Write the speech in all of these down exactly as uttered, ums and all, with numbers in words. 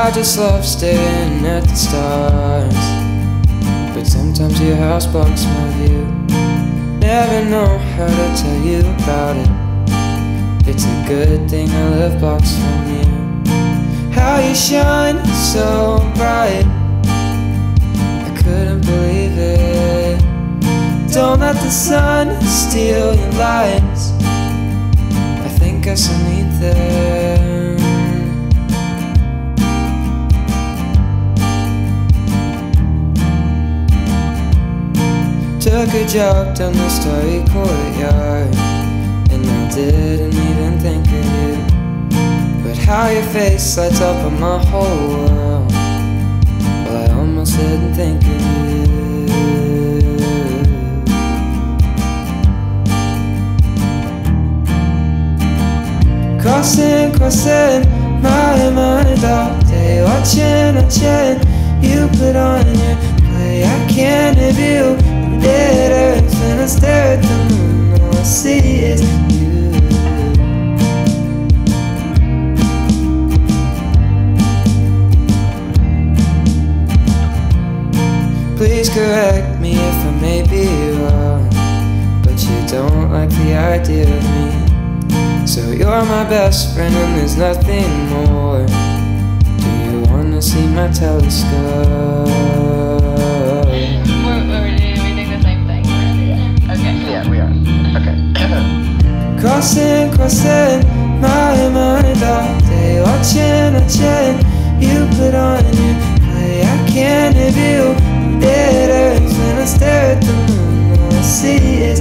I just love staring at the stars, but sometimes your house blocks my view. Never know how to tell you about it. It's a good thing I live blocks from you. How you shine so bright, I couldn't believe it. Don't let the sun steal your lights, I think I still need them. Took a jog down the starry courtyard, and I didn't even think of you. But how your face lights up on my whole world, well, I almost didn't think of you. Crossing, crossing my mind all day, watching, watching you put on your play. I can't have you. It hurts when I stare at the moon, all I see is you. Please correct me if I may be wrong, but you don't like the idea of me. So you're my best friend and there's nothing more. Do you wanna see my telescope? Crossing, crossing my mind all day, watching, watching you put on your play. I can't have you. It hurts when I stare at the moon, all I see is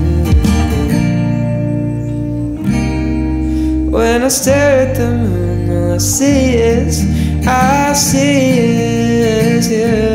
you. When I stare at the moon, all I see is, I see is you.